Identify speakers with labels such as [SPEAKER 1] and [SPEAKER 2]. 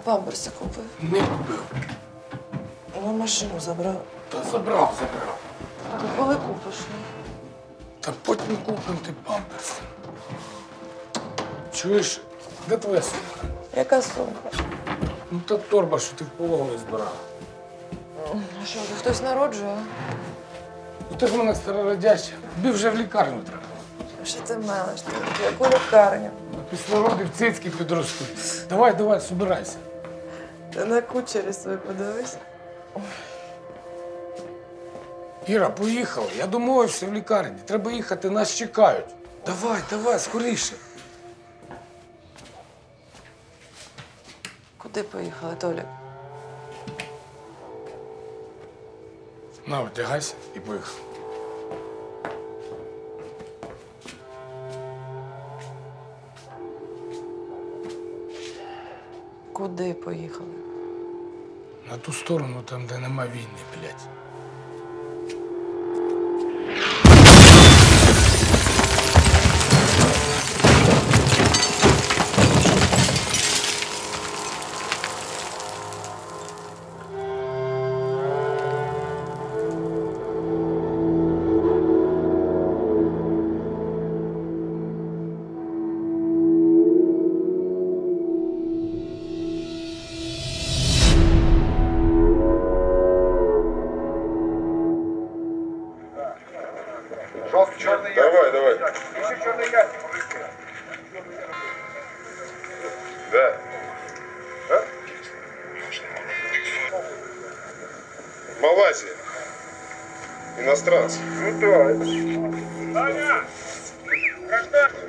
[SPEAKER 1] памперси купив?
[SPEAKER 2] Не купив.
[SPEAKER 1] Ну, машину забрав.
[SPEAKER 2] Та забрав.
[SPEAKER 1] А коли купиш?
[SPEAKER 2] Та потім купимо ти памперси. Чуєш, де твоя сумка?
[SPEAKER 1] Яка сумка?
[SPEAKER 2] Ну та торба, що ти в пологові збирав.
[SPEAKER 1] А що, вже хтось народжує?
[SPEAKER 2] Ну ти ж в мене старородяща. Тобі вже в лікарню треба.
[SPEAKER 1] Що ти мелиш? Ти в яку лікарню?
[SPEAKER 2] Після родів цицьки підростуть. Давай, собирайся.
[SPEAKER 1] Ти на кучері свої подивись.
[SPEAKER 2] Іра, поїхали. Я домовився в лікарні. Треба їхати, нас чекають. Давай, скоріше.
[SPEAKER 1] Куди поїхали, Толік?
[SPEAKER 2] На, одягайся і поїхали.
[SPEAKER 1] Куди поїхали?
[SPEAKER 2] На ту сторону, там, де нема війни, блядь.
[SPEAKER 3] Желтый, черный ящик.
[SPEAKER 4] Давай.
[SPEAKER 3] Еще черный ящик, мужики.
[SPEAKER 4] Да.
[SPEAKER 3] А?
[SPEAKER 4] Малайзия. Иностранцы.
[SPEAKER 3] Ну да. Аня! Гражданин!